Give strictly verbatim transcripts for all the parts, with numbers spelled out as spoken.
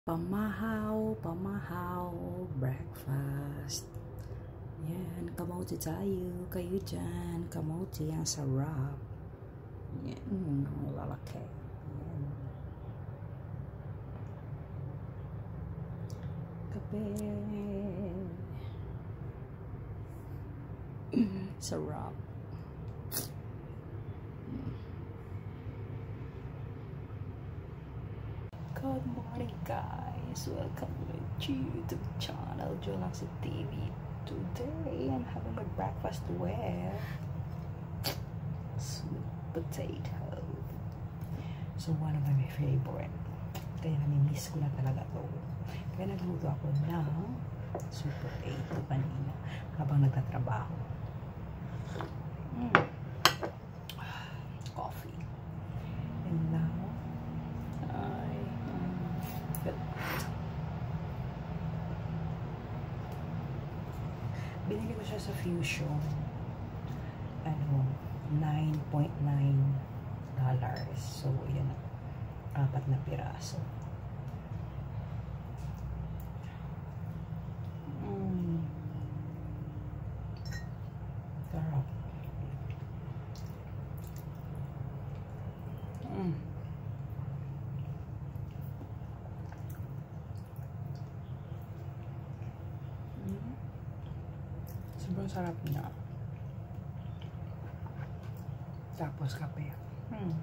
Pamahaw, pamahaw, breakfast. Yan, kamote tayo. Kayo dyan, kamote, ang sarap. Yan, ang lalaki. Yan. Kape. Sarap. Good morning guys, welcome to my YouTube channel, Jolax T V. Today I'm having my breakfast with sweet potato. So one of my favorite. Kaya nami-miss ko na talaga to. Kaya nagluto ako ng sweet potato kanina habang nagtatrabaho. Mm. Coffee. And now binili ko siya sa Fusion, ano, nine point nine dollars. So yan, apat na piraso. Mm. Sarap. Mm. Sobrang sarap niya. Tapos kape. Hmm.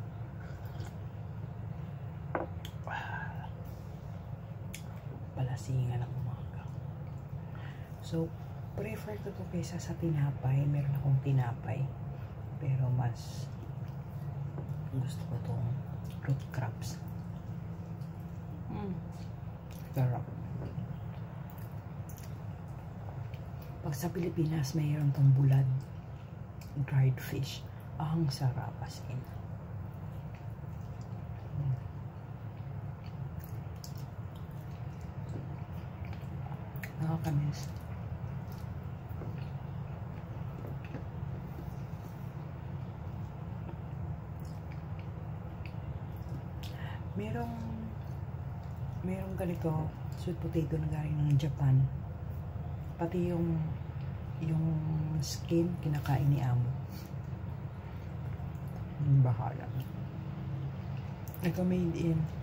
Palasingan ng umaga. So, prefer ko to kaysa sa tinapay. Meron akong tinapay. Pero mas gusto ko tong root crabs. Hmm. Sarap. Pag sa Pilipinas, mayroon tong bulad, dried fish. Ang sarap as in. Hmm. Nakakamiss. Merong merong ganito sweet potato na galing ng Japan. Pati yung yung skin kinakain ni amo. Bahala. Ito made in